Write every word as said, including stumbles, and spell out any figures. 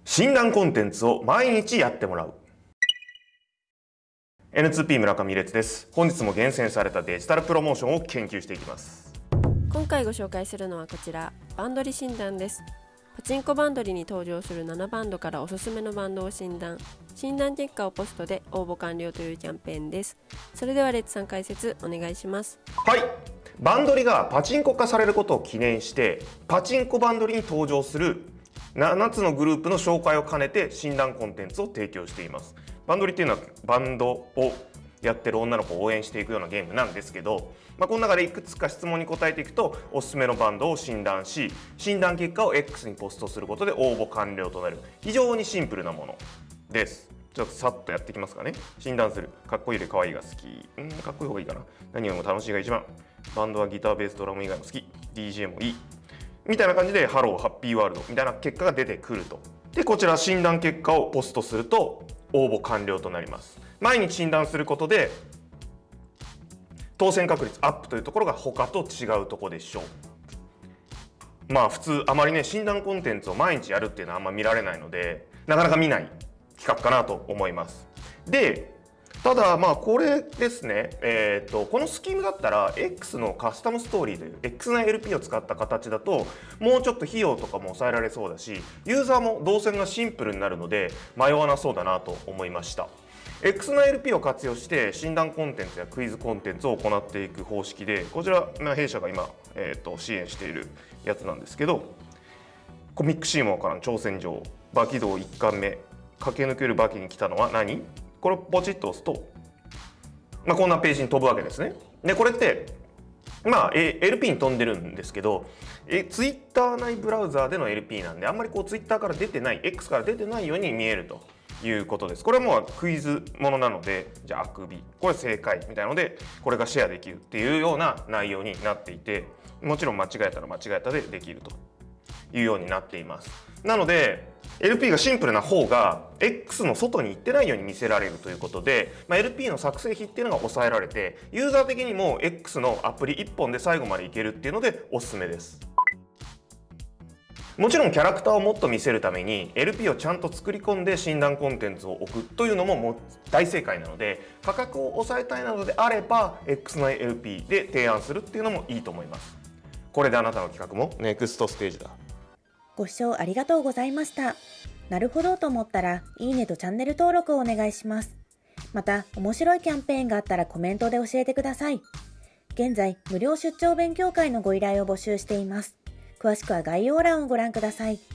診断コンテンツを毎日やってもらう。 エヌツーピー 村上烈です。本日も厳選されたデジタルプロモーションを研究していきます。 今回ご紹介するのはこちら、バンドリ診断です。パチンコバンドリに登場するななバンドからおすすめのバンドを診断、診断結果をポストで応募完了というキャンペーンです。それではレッツさん解説お願いします。 はい、バンドリがパチンコ化されることを記念して、パチンコバンドリに登場するななつのグループの紹介を兼ねて診断コンテンツを提供しています。バンドリっていうのはバンドをやってる女の子を応援していくようなゲームなんですけど、まあ、この中でいくつか質問に答えていくとおすすめのバンドを診断し、診断結果を X にポストすることで応募完了となる非常にシンプルなものです。ちょっとさっとやっていきますかね。診断する。かっこいいより可愛いが好き。うん、かっこいい方がいいかな。何よりも楽しいが一番。バンドはギター、ベース、ドラム以外も好き。ディージェー もいい。みたいな感じでハローハッピーワールドみたいな結果が出てくると。でこちら診断結果をポストすると応募完了となります。毎日診断することで当選確率アップというところが他と違うところでしょう。まあ普通あまりね診断コンテンツを毎日やるっていうのはあんま見られないので、なかなか見ない企画かなと思います。でただまあこれですね、えー、とこのスキームだったら X のカスタムストーリーという X 内 エルピー を使った形だともうちょっと費用とかも抑えられそうだし、ユーザーも動線がシンプルになるので迷わなそうだなと思いました。 X 内 エルピー を活用して診断コンテンツやクイズコンテンツを行っていく方式で、こちら、まあ、弊社が今、えー、と支援しているやつなんですけど、コミックシーモアからの挑戦状、バキ道いっかんめ、駆け抜けるバキに来たのは何？これをポチッと押すと、まあ、こんなページに飛ぶわけですね。でこれってまあ エルピー に飛んでるんですけど、え Twitter 内ブラウザーでの エルピー なんで、あんまりこう Twitter から出てない X から出てないように見えるということです。これはもうクイズものなので、じゃああくびこれ正解みたいなのでこれがシェアできるっていうような内容になっていて、もちろん間違えたら間違えたでできるというようになっています。なので エルピー がシンプルな方が X の外に行ってないように見せられるということで、まあ、エルピー の作成費っていうのが抑えられて、ユーザー的にも X のアプリいっぽんで最後までいけるっていうのでおすすめです。もちろんキャラクターをもっと見せるために エルピー をちゃんと作り込んで診断コンテンツを置くというのももう大正解なので、価格を抑えたいなのであれば X 内 エルピー で提案するっていうのもいいと思います。これであなたの企画もネクストステージだ。 ご視聴ありがとうございました。なるほどと思ったら、いいねとチャンネル登録をお願いします。また、面白いキャンペーンがあったらコメントで教えてください。現在、無料出張勉強会のご依頼を募集しています。詳しくは概要欄をご覧ください。